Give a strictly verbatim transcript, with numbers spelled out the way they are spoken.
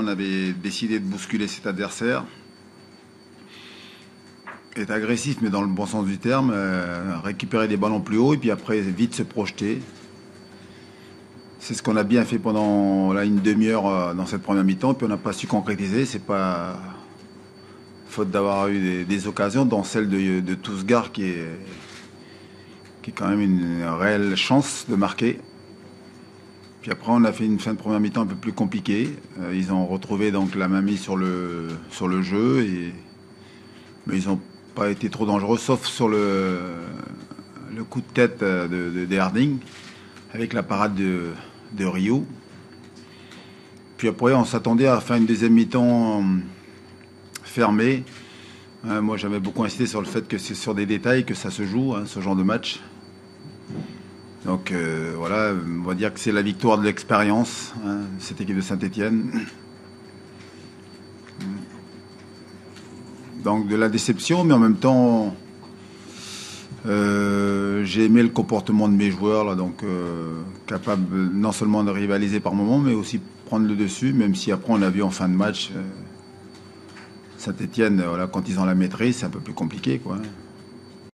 on avait décidé de bousculer cet adversaire. Être agressif, mais dans le bon sens du terme, euh, récupérer des ballons plus haut et puis après vite se projeter. C'est ce qu'on a bien fait pendant là, une demi-heure euh, dans cette première mi-temps, puis on n'a pas su concrétiser. C'est pas faute d'avoir eu des, des occasions, dont celle de, de Tousgar qui est, qui est quand même une réelle chance de marquer. Puis après, on a fait une fin de première mi-temps un peu plus compliquée. Euh, ils ont retrouvé donc la mainmise sur le, sur le jeu, et, mais ils n'ont pas été trop dangereux, sauf sur le, le coup de tête de, de, de Harding, avec la parade de, de Rio. Puis après, on s'attendait à faire une deuxième mi-temps fermée. Hein, moi, j'avais beaucoup insisté sur le fait que c'est sur des détails que ça se joue, hein, ce genre de match. Donc euh, voilà, on va dire que c'est la victoire de l'expérience, hein, cette équipe de Saint-Étienne. Donc de la déception, mais en même temps, euh, j'ai aimé le comportement de mes joueurs, là, donc euh, capables non seulement de rivaliser par moments, mais aussi prendre le dessus, même si après on a vu en fin de match, euh, Saint-Étienne, voilà, quand ils ont la maîtrise, c'est un peu plus compliqué, quoi.